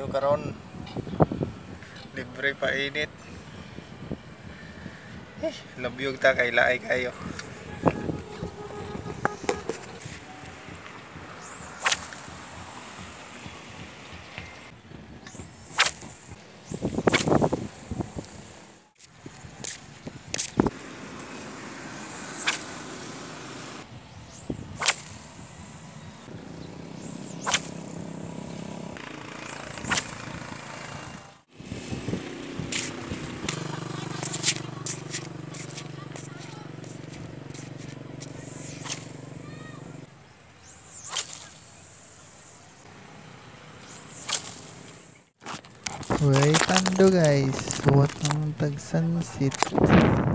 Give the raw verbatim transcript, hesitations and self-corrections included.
karon. Libre pa init. Eh, labyog ta kay laay kayo. Uy, tando guys. Suwat ng tag sunset.